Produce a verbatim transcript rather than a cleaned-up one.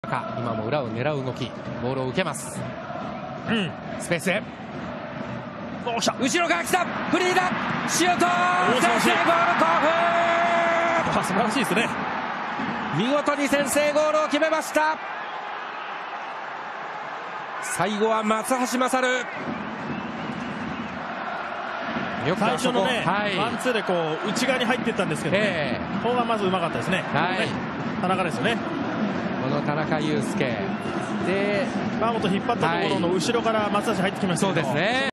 今も裏を狙う動き、ボールを受けます。うん、スペースへ。お来た、後ろから来た、フリーだ、シュート、先制ゴール、興奮。 素晴らしいですね。 見事に先制ゴールを決めました。最後は松橋勝。 よく最初のね、はい、ワンツーでこう内側に入っていったんですけどね、えー、ここがまずうまかったですね。はい、ね、田中ですよね。 この田中佑典で川本引っ張ったところの後ろから松橋入ってきましたけど、 そうですね。